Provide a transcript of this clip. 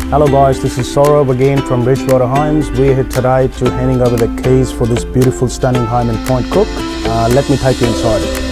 Hello guys, this is Saurabh again from Bridgewater Homes. We're here today to handing over the keys for this beautiful stunning home in Point Cook. Let me take you inside.